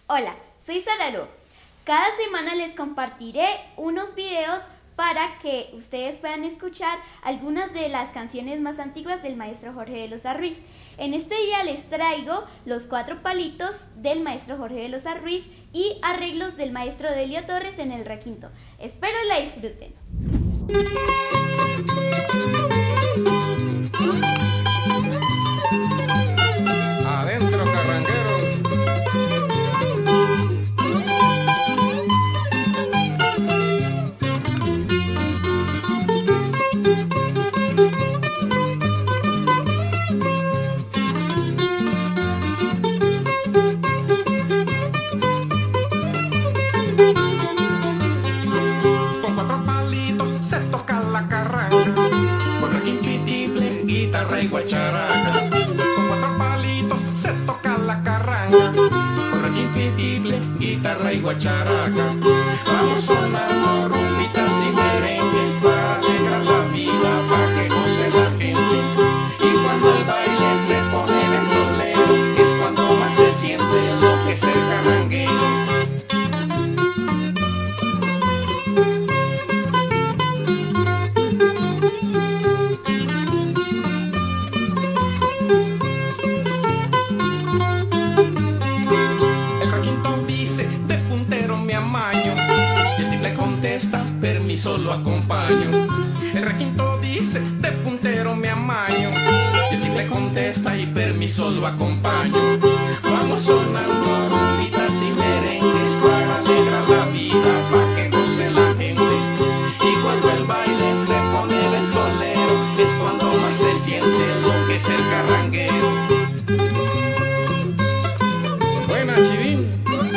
Hola, soy Saralu. Cada semana les compartiré unos videos para que ustedes puedan escuchar algunas de las canciones más antiguas del maestro Jorge Velosa Ruiz. En este día les traigo Los Cuatro Palitos del maestro Jorge Velosa Ruiz y arreglos del maestro Delio Torres en el requinto. Espero la disfruten. Adentro, carrangueros. Con cuatro palitos se toca la carranga, con requinto y tiple, guitarra y guacharaca. Con cuatro palitos se toca la carranga, con requinto y tiple, guitarra y guacharaca. Vamos sonando rumbitas y merengues para alegrar la vida, para que goce la gente. Y cuando el baile se pone ventolero, es cuando más se siente lo que es el carranguero. El requinto dice, de puntero me amaño, y el tiple contesta, permiso lo acompaño. El requinto dice, de puntero me amaño, y el tiple contesta, y permiso lo acompaño. Vamos sonando rumbitas y merengues para alegrar la vida, para que goce la gente. Y cuando el baile se pone ventolero, es cuando más se siente lo que es el carranguero. Buena, Chivín.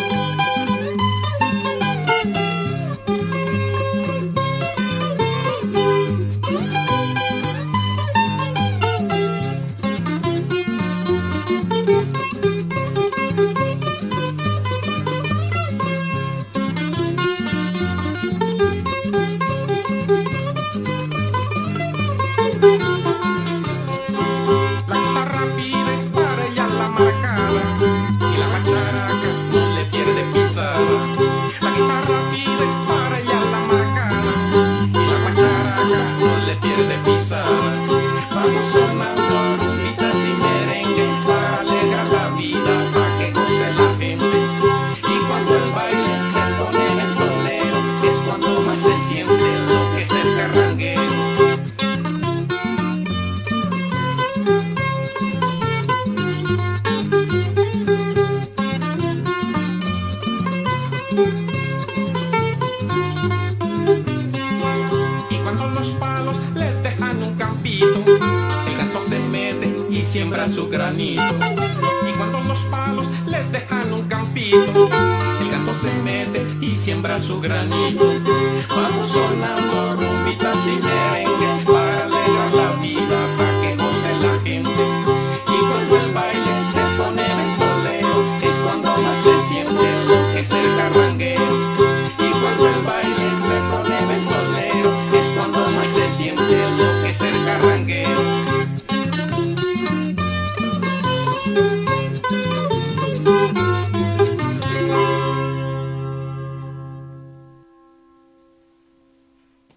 La guitarra pide para ella la marcada, y la guacharaca no le pierde pisada. La guitarra pide para ella la marcada, y la guacharaca no le pierde pisada. Vamos sonando rumbitas y merengues para alegrar la vida, para que goce la gente. Y cuando el baile se pone ventolero, es cuando más se siente lo que es el carranguero. Y cuando los palos les dejan un campito, el gato se mete y siembra su granito. Y cuando los palos les dejan un campito, el gato se mete y siembra su granito. Vamos sonando rumbitas y merengues